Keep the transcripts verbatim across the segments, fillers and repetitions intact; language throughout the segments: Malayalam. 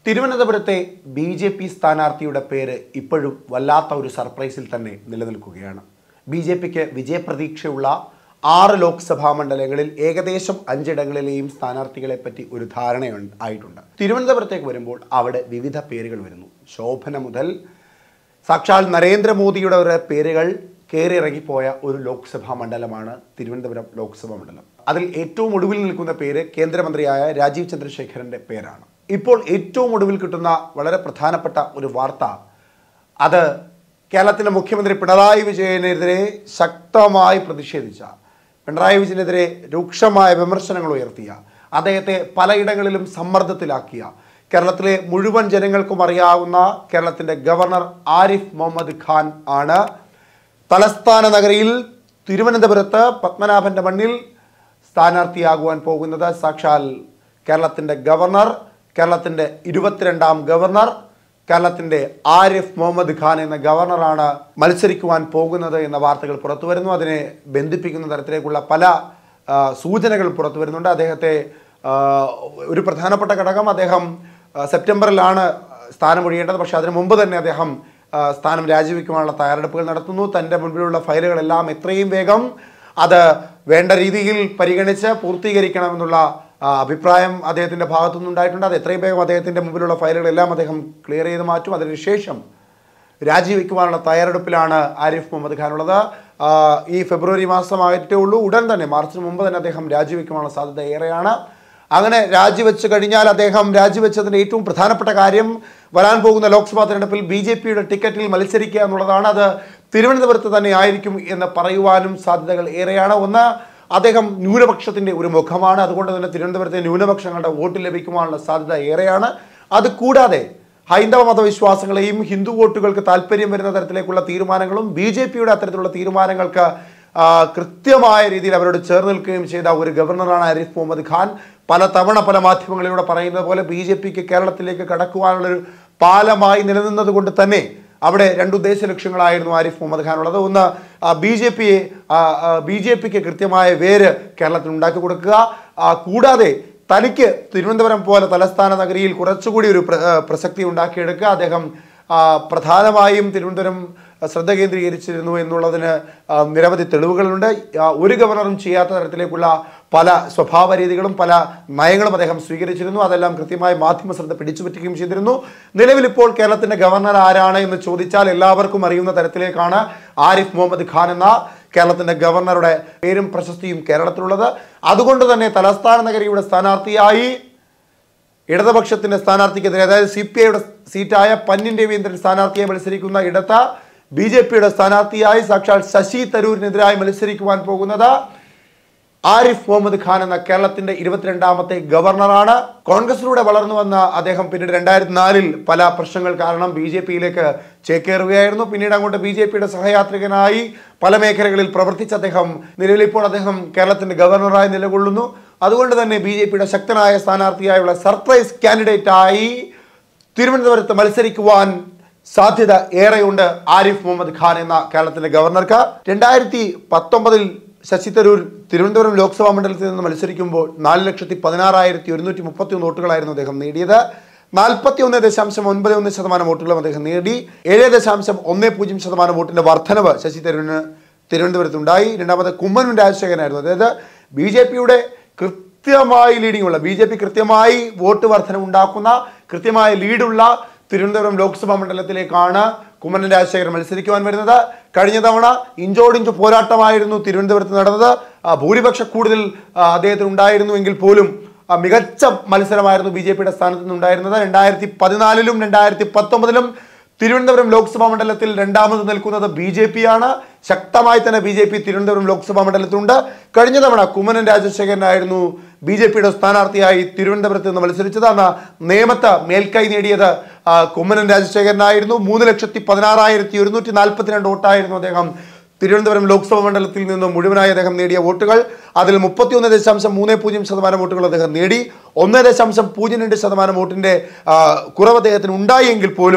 തിരുവനന്തപുരത്തെ ബി ജെ പി സ്ഥാനാർത്ഥിയുടെ പേര് ഇപ്പോഴും വല്ലാത്ത ഒരു സർപ്രൈസിൽ തന്നെ നിലനിൽക്കുകയാണ്. ബി ജെ പിക്ക് വിജയപ്രതീക്ഷയുള്ള ആറ് ലോക്സഭാ മണ്ഡലങ്ങളിൽ ഏകദേശം അഞ്ചിടങ്ങളിലെയും സ്ഥാനാർത്ഥികളെ പറ്റി ഒരു ധാരണ ആയിട്ടുണ്ട്. തിരുവനന്തപുരത്തേക്ക് വരുമ്പോൾ അവിടെ വിവിധ പേരുകൾ വരുന്നു. ശോഭന മുതൽ സാക്ഷാൽ നരേന്ദ്രമോദിയുടെ ഒരു പേരുകൾ കയറിയിറങ്ങിപ്പോയ ഒരു ലോക്സഭാ മണ്ഡലമാണ് തിരുവനന്തപുരം ലോക്സഭാ മണ്ഡലം. അതിൽ ഏറ്റവും ഒടുവിൽ നിൽക്കുന്ന പേര് കേന്ദ്രമന്ത്രിയായ രാജീവ് ചന്ദ്രശേഖരൻ്റെ പേരാണ്. ഇപ്പോൾ ഏറ്റവും ഒടുവിൽ കിട്ടുന്ന വളരെ പ്രധാനപ്പെട്ട ഒരു വാർത്ത, അത് കേരളത്തിലെ മുഖ്യമന്ത്രി പിണറായി വിജയനെതിരെ ശക്തമായി പ്രതിഷേധിച്ച, പിണറായി വിജയനെതിരെ രൂക്ഷമായ വിമർശനങ്ങൾ ഉയർത്തിയ, അദ്ദേഹത്തെ പലയിടങ്ങളിലും സമ്മർദ്ദത്തിലാക്കിയ, കേരളത്തിലെ മുഴുവൻ ജനങ്ങൾക്കും അറിയാവുന്ന കേരളത്തിൻ്റെ ഗവർണർ ആരിഫ് മുഹമ്മദ് ഖാൻ ആണ് തലസ്ഥാന നഗരിയിൽ തിരുവനന്തപുരത്ത് പത്മനാഭൻ്റെ മണ്ണിൽ സ്ഥാനാർത്ഥിയാകുവാൻ പോകുന്നത്. സാക്ഷാൽ കേരളത്തിൻ്റെ ഗവർണർ, കേരളത്തിൻ്റെ ഇരുപത്തിരണ്ടാം ഗവർണർ, കേരളത്തിൻ്റെ ആരിഫ് മുഹമ്മദ് ഖാൻ എന്ന ഗവർണറാണ് മത്സരിക്കുവാൻ പോകുന്നത് എന്ന വാർത്തകൾ പുറത്തു വരുന്നു. അതിനെ ബന്ധിപ്പിക്കുന്ന തരത്തിലേക്കുള്ള പല സൂചനകൾ പുറത്തു വരുന്നുണ്ട്. അദ്ദേഹത്തെ ഒരു പ്രധാനപ്പെട്ട ഘടകം, അദ്ദേഹം സെപ്റ്റംബറിലാണ് സ്ഥാനമൊഴിയേണ്ടത്. പക്ഷേ അതിനു മുമ്പ് തന്നെ അദ്ദേഹം സ്ഥാനം രാജിവെക്കുവാനുള്ള തയ്യാറെടുപ്പുകൾ നടത്തുന്നു. തൻ്റെ മുൻപിലുള്ള ഫയലുകളെല്ലാം എത്രയും വേഗം അത് വേണ്ട രീതിയിൽ പരിഗണിച്ച് പൂർത്തീകരിക്കണമെന്നുള്ള അഭിപ്രായം അദ്ദേഹത്തിൻ്റെ ഭാഗത്തുനിന്നുണ്ടായിട്ടുണ്ട്. അത് എത്രയും വേഗം അദ്ദേഹത്തിൻ്റെ മുമ്പിലുള്ള ഫയലുകളെല്ലാം അദ്ദേഹം ക്ലിയർ ചെയ്ത് മാറ്റും. അതിനുശേഷം രാജിവെക്കുവാനുള്ള തയ്യാറെടുപ്പിലാണ് ആരിഫ് മുഹമ്മദ് ഖാൻ ഉള്ളത്. ഈ ഫെബ്രുവരി മാസമായിട്ടേ ഉള്ളൂ. ഉടൻ തന്നെ മാർച്ചിന് മുമ്പ് തന്നെ അദ്ദേഹം രാജിവെക്കുവാനുള്ള സാധ്യത ഏറെയാണ്. അങ്ങനെ രാജിവെച്ച് കഴിഞ്ഞാൽ അദ്ദേഹം രാജിവെച്ചതിൻ്റെ ഏറ്റവും പ്രധാനപ്പെട്ട കാര്യം വരാൻ പോകുന്ന ലോക്സഭാ തെരഞ്ഞെടുപ്പിൽ ബി ജെ പിയുടെ ടിക്കറ്റിൽ മത്സരിക്കുക എന്നുള്ളതാണ്. അത് തിരുവനന്തപുരത്ത് തന്നെ ആയിരിക്കും എന്ന് പറയുവാനും സാധ്യതകൾ ഏറെയാണ്. ഒന്ന്, അദ്ദേഹം ന്യൂനപക്ഷത്തിൻ്റെ ഒരു മുഖമാണ്. അതുകൊണ്ട് തന്നെ തിരുവനന്തപുരത്തെ ന്യൂനപക്ഷങ്ങളുടെ വോട്ട് ലഭിക്കുവാനുള്ള സാധ്യത ഏറെയാണ്. അതുകൂടാതെ ഹൈന്ദവ മതവിശ്വാസങ്ങളെയും ഹിന്ദു വോട്ടുകൾക്ക് താല്പര്യം വരുന്ന തരത്തിലേക്കുള്ള തീരുമാനങ്ങളും ബി ജെ പിയുടെ അത്തരത്തിലുള്ള തീരുമാനങ്ങൾക്ക് കൃത്യമായ രീതിയിൽ അവരോട് ചേർന്ന് നിൽക്കുകയും ചെയ്ത ഒരു ഗവർണറാണ് ആരിഫ് മുഹമ്മദ് ഖാൻ. പല തവണ പല മാധ്യമങ്ങളിലൂടെ പറയുന്നത് പോലെ ബി ജെ പിക്ക് കേരളത്തിലേക്ക് കടക്കുവാനുള്ളൊരു പാലമായി നിലനിന്നത് കൊണ്ട് തന്നെ അവിടെ രണ്ട് ഉദ്ദേശ ലക്ഷ്യങ്ങളായിരുന്നു ആരിഫ് മുഹമ്മദ് ഖാൻ ഉള്ളത്. ഒന്ന്, ബി ജെ പിയെ ബി ജെ പിക്ക് കൃത്യമായ വേര് കേരളത്തിൽ ഉണ്ടാക്കി കൊടുക്കുക. കൂടാതെ തനിക്ക് തിരുവനന്തപുരം പോലെ തലസ്ഥാന നഗരിയിൽ കുറച്ചുകൂടി ഒരു പ്രസക്തി ഉണ്ടാക്കിയെടുക്കുക. അദ്ദേഹം പ്രധാനമായും തിരുവനന്തപുരം ശ്രദ്ധ കേന്ദ്രീകരിച്ചിരുന്നു എന്നുള്ളതിന് നിരവധി തെളിവുകളുണ്ട്. ഒരു ഗവർണറും ചെയ്യാത്ത തരത്തിലേക്കുള്ള പല സ്വഭാവ രീതികളും പല നയങ്ങളും അദ്ദേഹം സ്വീകരിച്ചിരുന്നു. അതെല്ലാം കൃത്യമായി മാധ്യമ ശ്രദ്ധ പിടിച്ചുപറ്റുകയും ചെയ്തിരുന്നു. നിലവിലിപ്പോൾ കേരളത്തിൻ്റെ ഗവർണർ ആരാണ് എന്ന് ചോദിച്ചാൽ എല്ലാവർക്കും അറിയുന്ന തരത്തിലേക്കാണ് ആരിഫ് മുഹമ്മദ് ഖാൻ എന്ന കേരളത്തിൻ്റെ ഗവർണറുടെ പേരും പ്രശസ്തിയും കേരളത്തിലുള്ളത്. അതുകൊണ്ട് തന്നെ തലസ്ഥാന നഗരിയുടെ സ്ഥാനാർത്ഥിയായി ഇടതുപക്ഷത്തിൻ്റെ സ്ഥാനാർത്ഥിക്കെതിരെ, അതായത് സി പി ഐയുടെ സീറ്റായ പന്നിൻ രവീന്ദ്രൻ സ്ഥാനാർത്ഥിയായി മത്സരിക്കുന്ന ഇടത്ത് ബി ജെ പിയുടെ സ്ഥാനാർത്ഥിയായി സാക്ഷാൽ ശശി തരൂരിനെതിരായി മത്സരിക്കുവാൻ പോകുന്നത് ആരിഫ് മുഹമ്മദ് ഖാൻ എന്ന കേരളത്തിന്റെ ഇരുപത്തിരണ്ടാമത്തെ ഗവർണറാണ്. കോൺഗ്രസിലൂടെ വളർന്നു വന്ന അദ്ദേഹം പിന്നീട് രണ്ടായിരത്തി നാലിൽ പല പ്രശ്നങ്ങൾ കാരണം ബി ജെ പിയിലേക്ക് ചേക്കേറുകയായിരുന്നു. പിന്നീട് അങ്ങോട്ട് ബി ജെ പിയുടെ സഹയാത്രികനായി പല മേഖലകളിൽ പ്രവർത്തിച്ച അദ്ദേഹം നിലവിലിപ്പോൾ അദ്ദേഹം കേരളത്തിന്റെ ഗവർണറായി നിലകൊള്ളുന്നു. അതുകൊണ്ട് തന്നെ ബി ജെ പിയുടെ ശക്തനായ സ്ഥാനാർത്ഥിയായുള്ള സർപ്രൈസ് കാൻഡിഡേറ്റായി തിരുവനന്തപുരത്ത് മത്സരിക്കുവാൻ സാധ്യത ഏറെയുണ്ട് ആരിഫ് മുഹമ്മദ് ഖാൻ എന്ന കേരളത്തിലെ ഗവർണർക്ക്. രണ്ടായിരത്തി പത്തൊമ്പതിൽ ശശി തരൂർ തിരുവനന്തപുരം ലോക്സഭാ മണ്ഡലത്തിൽ നിന്ന് മത്സരിക്കുമ്പോൾ നാല് ലക്ഷത്തി പതിനാറായിരത്തി ഒരുന്നൂറ്റി മുപ്പത്തി ഒന്ന് വോട്ടുകളായിരുന്നു അദ്ദേഹം നേടിയത്. നാൽപ്പത്തി ഒന്ന് ദശാംശം ഒൻപത് ഒന്ന് ശതമാനം വോട്ടുകളും അദ്ദേഹം നേടി. ഏഴ് ദശാംശം ഒന്ന് പൂജ്യം ശതമാനം വോട്ടിന്റെ വർധനവ് ശശി തരൂരിന് തിരുവനന്തപുരത്തുണ്ടായി. രണ്ടാമത് കുമ്മനം രാജശേഖരനായിരുന്നു. അതായത് ബി ജെ പിയുടെ കൃത്യമായി ലീഡിംഗ് ഉള്ള, ബി ജെ പി കൃത്യമായി വോട്ട് വർധന ഉണ്ടാക്കുന്ന, കൃത്യമായ ലീഡുള്ള തിരുവനന്തപുരം ലോക്സഭാ മണ്ഡലത്തിലേക്കാണ് കുമ്മനം രാജശേഖരൻ മത്സരിക്കുവാൻ വരുന്നത്. കഴിഞ്ഞ തവണ ഇഞ്ചോടിഞ്ച് പോരാട്ടമായിരുന്നു തിരുവനന്തപുരത്ത് നടന്നത്. ഭൂരിപക്ഷ കൂടുതൽ അദ്ദേഹത്തിന് ഉണ്ടായിരുന്നു എങ്കിൽ പോലും മികച്ച മത്സരമായിരുന്നു ബി ജെ പിയുടെ സ്ഥാനത്ത് നിന്നുണ്ടായിരുന്നത്. രണ്ടായിരത്തി പതിനാലിലും രണ്ടായിരത്തി പത്തൊമ്പതിലും തിരുവനന്തപുരം ലോക്സഭാ മണ്ഡലത്തിൽ രണ്ടാമത് നിൽക്കുന്നത് ബി ജെ പി ആണ്. ശക്തമായി തന്നെ B J P Thiruvananthapuram Lok Sabha മണ്ഡലത്തിലുണ്ട്. കഴിഞ്ഞ തവണ കുമ്മനം രാജശേഖരനായിരുന്നു ബി ജെ പിയുടെ സ്ഥാനാർത്ഥിയായി തിരുവനന്തപുരത്ത് നിന്ന് മത്സരിച്ചത്. അന്ന് നേമത്ത് മേൽക്കൈ നേടിയത് കുമ്മനം രാജശേഖരനായിരുന്നു. മൂന്ന് ലക്ഷത്തി പതിനാറായിരത്തി ഒരുന്നൂറ്റി നാൽപ്പത്തിരണ്ട് വോട്ടായിരുന്നു അദ്ദേഹം തിരുവനന്തപുരം ലോക്സഭാ മണ്ഡലത്തിൽ നിന്ന് മുഴുവനായി അദ്ദേഹം നേടിയ വോട്ടുകൾ. അതിൽ മുപ്പത്തി ഒന്ന് ദശാംശം മൂന്ന് പൂജ്യം ശതമാനം വോട്ടുകൾ അദ്ദേഹം നേടി. ഒന്ന് ദശാംശം പൂജ്യം രണ്ട് ശതമാനം വോട്ടിൻ്റെ കുറവ് അദ്ദേഹത്തിന് ഉണ്ടായെങ്കിൽ പോലും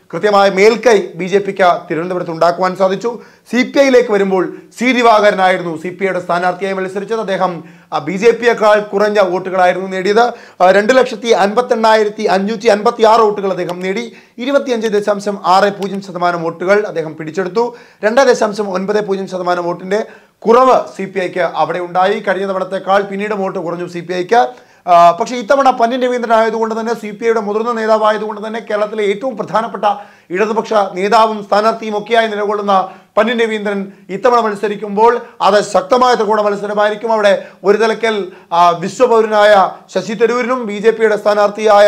കൃത്യമായ മേൽക്കൈ ബി ജെ പിക്ക് തിരുവനന്തപുരത്ത് ഉണ്ടാക്കുവാൻ സാധിച്ചു. സി പി ഐയിലേക്ക് വരുമ്പോൾ സി ദിവാകരനായിരുന്നു സി പി ഐയുടെ സ്ഥാനാർത്ഥിയായി മത്സരിച്ചത്. അദ്ദേഹം ബി ജെ പിയേക്കാൾ കുറഞ്ഞ വോട്ടുകളായിരുന്നു നേടിയത്. രണ്ട് ലക്ഷത്തി അൻപത്തി എണ്ണായിരത്തി അഞ്ഞൂറ്റി അൻപത്തി ആറ് വോട്ടുകൾ അദ്ദേഹം നേടി. ഇരുപത്തിയഞ്ച് ദശാംശം ആറ് പൂജ്യം ശതമാനം വോട്ടുകൾ അദ്ദേഹം പിടിച്ചെടുത്തു. രണ്ട് ദശാംശം ഒൻപത് പൂജ്യം ശതമാനം വോട്ടിന്റെ കുറവ് സി പി ഐക്ക് അവിടെ ഉണ്ടായി. കഴിഞ്ഞ തവണത്തേക്കാൾ പിന്നീട് വോട്ട് കുറഞ്ഞു സി പി ഐക്ക്. പക്ഷേ ഇത്തവണ പന്ന്യൻ രവീന്ദ്രൻ ആയതുകൊണ്ട് തന്നെ സി പി ഐയുടെ മുതിർന്ന നേതാവായതുകൊണ്ട് തന്നെ കേരളത്തിലെ ഏറ്റവും പ്രധാനപ്പെട്ട ഇടതുപക്ഷ നേതാവും സ്ഥാനാർത്ഥിയും ഒക്കെയായി നിലകൊള്ളുന്ന പന്ന്യൻ രവീന്ദ്രൻ ഇത്തവണ മത്സരിക്കുമ്പോൾ അത് ശക്തമായ ത്രികോണ മത്സരമായിരിക്കും. അവിടെ ഒരു തലക്കൽ വിശ്വപൗരനായ ശശി തരൂരിനും ബി ജെ പിയുടെ സ്ഥാനാർത്ഥിയായ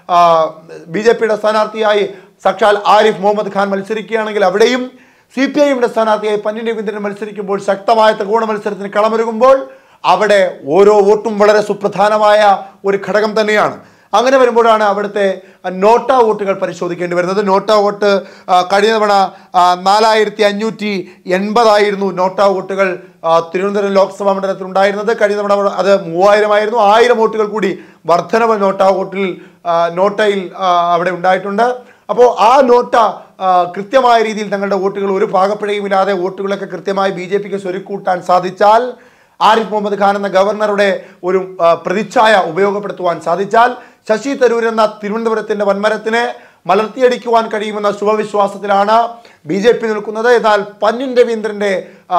ബി ജെ പിയുടെ സ്ഥാനാർത്ഥിയായി സാക്ഷാൽ ആരിഫ് മുഹമ്മദ് ഖാൻ മത്സരിക്കുകയാണെങ്കിൽ അവിടെയും സി പി ഐയുടെ സ്ഥാനാർത്ഥിയായി പന്ന്യൻ രവീന്ദ്രൻ മത്സരിക്കുമ്പോൾ ശക്തമായ ത്രികോണ മത്സരത്തിന് കളമൊരുങ്ങുമ്പോൾ അവിടെ ഓരോ വോട്ടും വളരെ സുപ്രധാനമായ ഒരു ഘടകം തന്നെയാണ്. അങ്ങനെ വരുമ്പോഴാണ് അവിടുത്തെ നോട്ട വോട്ടുകൾ പരിശോധിക്കേണ്ടി വരുന്നത്. നോട്ട വോട്ട് കഴിഞ്ഞ തവണ നാലായിരത്തി അഞ്ഞൂറ്റി എൺപതായിരുന്നു നോട്ട വോട്ടുകൾ തിരുവനന്തപുരം ലോക്സഭാ മണ്ഡലത്തിൽ ഉണ്ടായിരുന്നത്. കഴിഞ്ഞ തവണ അത് മൂവായിരം ആയിരുന്നു. ആയിരം വോട്ടുകൾ കൂടി വർധനവ് നോട്ട വോട്ടിൽ നോട്ടയിൽ അവിടെ ഉണ്ടായിട്ടുണ്ട്. അപ്പോൾ ആ നോട്ട കൃത്യമായ രീതിയിൽ തങ്ങളുടെ വോട്ടുകൾ ഒരു പാകപ്പിഴയുമില്ലാതെ വോട്ടുകളൊക്കെ കൃത്യമായി ബി ജെ പിക്ക് സ്വരുക്കൂട്ടാൻ സാധിച്ചാൽ, ആരിഫ് മുഹമ്മദ് ഖാൻ എന്ന ഗവർണറുടെ ഒരു പ്രതിച്ഛായ ഉപയോഗപ്പെടുത്തുവാൻ സാധിച്ചാൽ, ശശി തരൂർ എന്ന തിരുവനന്തപുരത്തിന്റെ വൻമരത്തിനെ മലർത്തിയടിക്കുവാൻ കഴിയുമെന്ന ശുഭവിശ്വാസത്തിലാണ് ബി ജെ പി നിൽക്കുന്നത്. എന്നാൽ പന്ന്യൻ രവീന്ദ്രന്റെ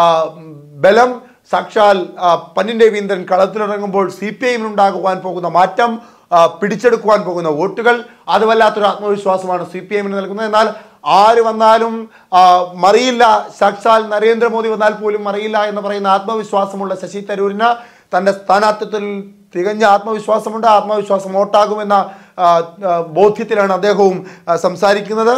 ബലം സാക്ഷാൽ പന്ന്യൻ രവീന്ദ്രൻ കളത്തിലിറങ്ങുമ്പോൾ സി പി ഐയിലുണ്ടാകുവാൻ പോകുന്ന മാറ്റം, പിടിച്ചെടുക്കുവാൻ പോകുന്ന വോട്ടുകൾ, അത് വല്ലാത്തൊരു ആത്മവിശ്വാസമാണ് സി പി എമ്മിന് നൽകുന്നത്. എന്നാൽ ആര് വന്നാലും മറിയില്ല, സാക്ഷാൽ നരേന്ദ്രമോദി വന്നാൽ പോലും മറിയില്ല എന്ന് പറയുന്ന ആത്മവിശ്വാസമുള്ള ശശി തരൂരിന് തൻ്റെ സ്ഥാനാർത്ഥിത്വത്തിൽ തികഞ്ഞ ആത്മവിശ്വാസമുണ്ട്. ആത്മവിശ്വാസം വോട്ടാകുമെന്ന ബോധ്യത്തിലാണ് അദ്ദേഹവും സംസാരിക്കുന്നത്.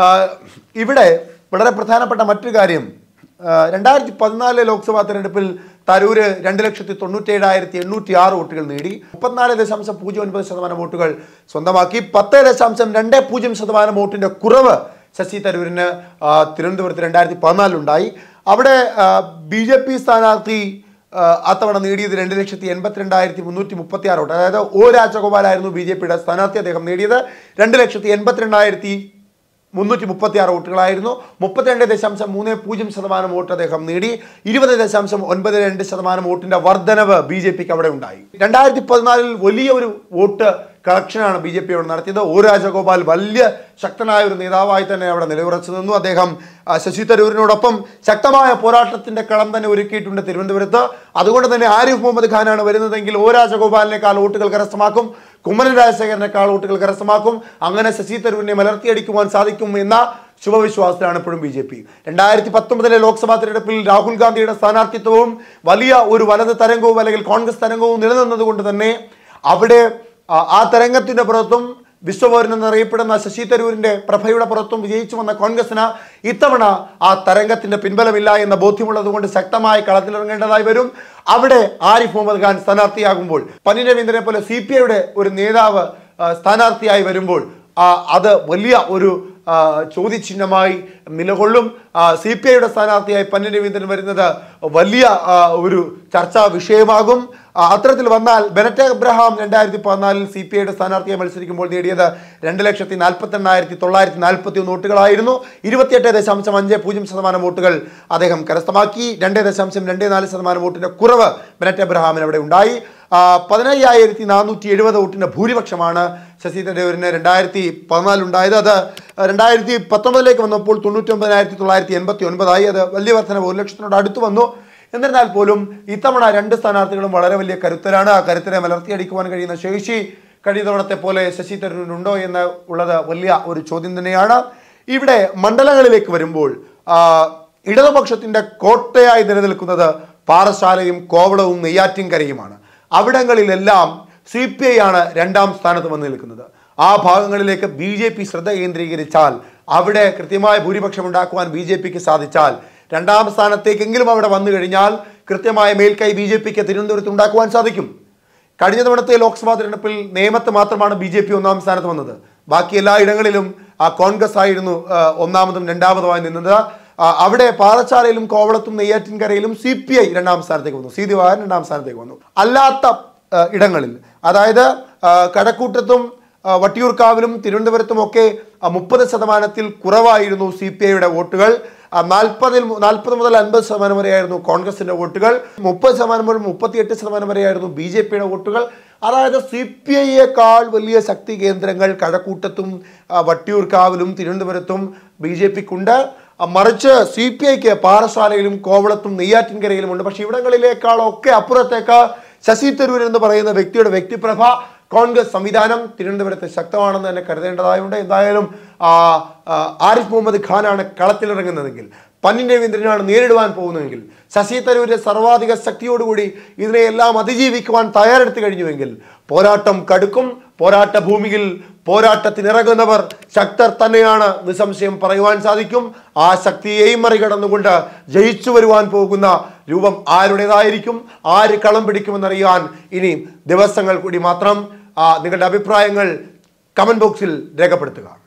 ഇവിടെ വളരെ പ്രധാനപ്പെട്ട മറ്റൊരു കാര്യം, രണ്ടായിരത്തി പതിനാലിലെ ലോക്സഭാ തെരഞ്ഞെടുപ്പിൽ തരൂര് രണ്ട് ലക്ഷത്തി തൊണ്ണൂറ്റി ഏഴായിരത്തി എണ്ണൂറ്റി ആറ് വോട്ടുകൾ നേടി. മുപ്പത്തിനാല് ദശാംശം പൂജ്യം ഒൻപത് ശതമാനം വോട്ടുകൾ സ്വന്തമാക്കി. പത്ത് ദശാംശം രണ്ട് പൂജ്യം ശതമാനം വോട്ടിന്റെ കുറവ് ശശി തരൂരിന് തിരുവനന്തപുരത്ത് രണ്ടായിരത്തി പതിനാലിലുണ്ടായി. അവിടെ ബി ജെ പി സ്ഥാനാർത്ഥി അത്തവണ നേടിയത് രണ്ട് ലക്ഷത്തി എൺപത്തിരണ്ടായിരത്തി മുന്നൂറ്റി മുപ്പത്തി ആറ് വോട്ട്. അതായത് ഒ രാജഗോപാലായിരുന്നു ബി ജെ പിയുടെ സ്ഥാനാർത്ഥി. അദ്ദേഹം നേടിയത് രണ്ട് ലക്ഷത്തി എൺപത്തിരണ്ടായിരത്തി മുന്നൂറ്റി മുപ്പത്തി ആറ് വോട്ടുകളായിരുന്നു. മുപ്പത്തിരണ്ട് ദശാംശം മൂന്ന് പൂജ്യം ശതമാനം വോട്ട് അദ്ദേഹം നേടി. ഇരുപത് ദശാംശം ഒൻപത് രണ്ട് ശതമാനം വോട്ടിന്റെ വർധനവ് ബി ജെ പിക്ക് അവിടെ ഉണ്ടായി. രണ്ടായിരത്തി പതിനാലിൽ വലിയ ഒരു വോട്ട് കളക്ഷനാണ് ബി ജെ പി അവിടെ നടത്തിയത്. ഒ രാജഗോപാൽ വലിയ ശക്തനായ ഒരു നേതാവായി തന്നെ അവിടെ നിലയുറച്ചു നിന്നു. അദ്ദേഹം ശശി തരൂരിനോടൊപ്പം ശക്തമായ പോരാട്ടത്തിന്റെ കളം തന്നെ ഒരുക്കിയിട്ടുണ്ട് തിരുവനന്തപുരത്ത്. അതുകൊണ്ട് തന്നെ ആരിഫ് മുഹമ്മദ് ഖാനാണ് വരുന്നതെങ്കിൽ ഒ രാജഗോപാലിനേക്കാൾ വോട്ടുകൾ കരസ്ഥമാക്കും, കുമ്മനം രാജശേഖരനേക്കാൾ വോട്ടുകൾ കരസ്ഥമാക്കും. അങ്ങനെ ശശി തരൂരിനെ മലർത്തിയടിക്കുവാൻ സാധിക്കും എന്ന ശുഭവിശ്വാസത്തിലാണ് ഇപ്പോഴും ബി ജെ പി. രണ്ടായിരത്തി പത്തൊമ്പതിലെ ലോക്സഭാ തെരഞ്ഞെടുപ്പിൽ രാഹുൽ ഗാന്ധിയുടെ സ്ഥാനാർത്ഥിത്വവും വലിയ ഒരു വലത് തരംഗവും അല്ലെങ്കിൽ കോൺഗ്രസ് തരംഗവും നിലനിന്നതുകൊണ്ട് തന്നെ അവിടെ ആ തരംഗത്തിന്റെ പുറത്തും വിശ്വപൗരൻ എന്നറിയപ്പെടുന്ന ശശി തരൂരിന്റെ പ്രഭയുടെ പുറത്തും വിജയിച്ചു വന്ന കോൺഗ്രസിന് ഇത്തവണ ആ തരംഗത്തിന്റെ പിൻബലമില്ല എന്ന ബോധ്യമുള്ളത് കൊണ്ട് ശക്തമായി കളത്തിലിറങ്ങേണ്ടതായി വരും. അവിടെ ആരിഫ് മുഹമ്മദ് ഖാൻ സ്ഥാനാർത്ഥിയാകുമ്പോൾ, പന്ന്യൻ രവീന്ദ്രനെ പോലെ സി പി ഐയുടെ ഒരു നേതാവ് സ്ഥാനാർത്ഥിയായി വരുമ്പോൾ അത് വലിയ ഒരു ചോദ്യചിഹ്നമായി നിലകൊള്ളും. സി പി ഐയുടെ സ്ഥാനാർത്ഥിയായി പന്ന്യൻ രവീന്ദ്രൻ വരുന്നത് വലിയ ഒരു ചർച്ചാ വിഷയമാകും. അത്തരത്തിൽ വന്നാൽ ബെനറ്റ് എബ്രഹാം രണ്ടായിരത്തി പതിനാലിൽ സി പി ഐയുടെ സ്ഥാനാർത്ഥിയെ മത്സരിക്കുമ്പോൾ നേടിയത് രണ്ട് ലക്ഷത്തി നാൽപ്പത്തി എണ്ണായിരത്തി തൊള്ളായിരത്തി നാൽപ്പത്തി ഒന്ന് വോട്ടുകളായിരുന്നു. ഇരുപത്തിയെട്ട് ദശാംശം അഞ്ച് പൂജ്യം ശതമാനം വോട്ടുകൾ അദ്ദേഹം കരസ്ഥമാക്കി. രണ്ട് ദശാംശം രണ്ട് നാല് ശതമാനം വോട്ടിന്റെ കുറവ് ബെനറ്റ് എബ്രഹാമിന് അവിടെ ഉണ്ടായി. പതിനയ്യായിരത്തി നാനൂറ്റി എഴുപത് വോട്ടിന്റെ ഭൂരിപക്ഷമാണ് ശശി തരൂരിന് രണ്ടായിരത്തി പതിനാലിലുണ്ടായത്. അത് രണ്ടായിരത്തി പത്തൊമ്പതിലേക്ക് വന്നപ്പോൾ തൊണ്ണൂറ്റി ഒമ്പതിനായിരത്തി തൊള്ളായിരത്തി എൺപത്തി ഒൻപതായി. അത് വലിയ വർധനവ്, ഒരു ലക്ഷത്തിനോട് അടുത്ത് വന്നു. എന്നിരുന്നാൽ പോലും ഇത്തവണ രണ്ട് സ്ഥാനാർത്ഥികളും വളരെ വലിയ കരുത്തരാണ്. ആ കരുത്തരെ മലർത്തിയടിക്കുവാൻ കഴിയുന്ന ശേഷി കഴിഞ്ഞ തവണത്തെ പോലെ ശശി തരൂരിനുണ്ടോ എന്ന് ഉള്ളത് വലിയ ഒരു ചോദ്യം തന്നെയാണ്. ഇവിടെ മണ്ഡലങ്ങളിലേക്ക് വരുമ്പോൾ ഇടതുപക്ഷത്തിന്റെ കോട്ടയായി നിലനിൽക്കുന്നത് പാറശാലയും കോവളവും നെയ്യാറ്റിൻകരയുമാണ്. അവിടങ്ങളിലെല്ലാം സി പി ഐ ആണ് രണ്ടാം സ്ഥാനത്ത് വന്ന് നിൽക്കുന്നത്. ആ ഭാഗങ്ങളിലേക്ക് ബി ജെ പി ശ്രദ്ധ കേന്ദ്രീകരിച്ചാൽ, അവിടെ കൃത്യമായ ഭൂരിപക്ഷം ഉണ്ടാക്കുവാൻ ബി ജെ പിക്ക് സാധിച്ചാൽ, രണ്ടാം സ്ഥാനത്തേക്കെങ്കിലും അവിടെ വന്നു കഴിഞ്ഞാൽ കൃത്യമായ മേൽക്കൈ ബി ജെ പിക്ക് തിരുവനന്തപുരത്ത് ഉണ്ടാക്കുവാൻ സാധിക്കും. കഴിഞ്ഞ തവണത്തെ ലോക്സഭാ തെരഞ്ഞെടുപ്പിൽ നേമത്ത് മാത്രമാണ് ബി ജെ പി ഒന്നാം സ്ഥാനത്ത് വന്നത്. ബാക്കി എല്ലാ ഇടങ്ങളിലും ആ കോൺഗ്രസ് ആയിരുന്നു ഒന്നാമതും രണ്ടാമതുമായി നിന്നത്. അവിടെ പാറശാലയിലും കോവളത്തും നെയ്യാറ്റിൻകരയിലും സി പി ഐ രണ്ടാം സ്ഥാനത്തേക്ക് വന്നു, സി ദിവാകരൻ രണ്ടാം സ്ഥാനത്തേക്ക് വന്നു. അല്ലാത്ത ഇടങ്ങളിൽ, അതായത് കഴക്കൂട്ടത്തും വട്ടിയൂർക്കാവിലും തിരുവനന്തപുരത്തും ഒക്കെ മുപ്പത് ശതമാനത്തിൽ കുറവായിരുന്നു സി പി ഐയുടെ വോട്ടുകൾ. നാൽപ്പതിൽ നാൽപ്പത് മുതൽ അൻപത് ശതമാനം വരെയായിരുന്നു കോൺഗ്രസിന്റെ വോട്ടുകൾ. മുപ്പത് ശതമാനം മുതൽ മുപ്പത്തിയെട്ട് ശതമാനം വരെയായിരുന്നു ബി ജെ പിയുടെ വോട്ടുകൾ. അതായത് സി പി ഐയേക്കാൾ വലിയ ശക്തി കേന്ദ്രങ്ങൾ കഴക്കൂട്ടത്തും വട്ടിയൂർക്കാവിലും തിരുവനന്തപുരത്തും ബി ജെ പിക്കുണ്ട്. മറിച്ച് സി പി ഐക്ക് പാറശാലയിലും കോവളത്തും നെയ്യാറ്റിൻകരയിലും ഉണ്ട്. പക്ഷെ ഇവിടങ്ങളിലേക്കാളൊക്കെ അപ്പുറത്തേക്ക് ശശി തരൂർ എന്ന് പറയുന്ന വ്യക്തിയുടെ വ്യക്തിപ്രഭ, കോൺഗ്രസ് സംവിധാനം തിരുവനന്തപുരത്ത് ശക്തമാണെന്ന് തന്നെ കരുതേണ്ടതായുണ്ട്. എന്തായാലും ആരിഫ് മുഹമ്മദ് ഖാനാണ് കളത്തിലിറങ്ങുന്നതെങ്കിൽ, പന്നിൻ രവീന്ദ്രനാണ് നേരിടുവാൻ പോകുന്നതെങ്കിൽ, ശശി തരൂരിന്റെ സർവാധിക ശക്തിയോടുകൂടി ഇതിനെയെല്ലാം അതിജീവിക്കുവാൻ തയ്യാറെടുത്തു കഴിഞ്ഞുവെങ്കിൽ പോരാട്ടം കടുക്കും. പോരാട്ട ഭൂമിയിൽ പോരാട്ടത്തിനിറങ്ങുന്നവർ ശക്തർ തന്നെയാണ് നിസ്സംശയം പറയുവാൻ സാധിക്കും. ആ ശക്തിയെയും മറികടന്നുകൊണ്ട് ജയിച്ചു വരുവാൻ പോകുന്ന രൂപം ആരുടേതായിരിക്കും, ആര് കളം പിടിക്കുമെന്നറിയാൻ ഇനി ദിവസങ്ങൾ കൂടി മാത്രം. നിങ്ങളുടെ അഭിപ്രായങ്ങൾ കമന്റ് ബോക്സിൽ രേഖപ്പെടുത്തുക.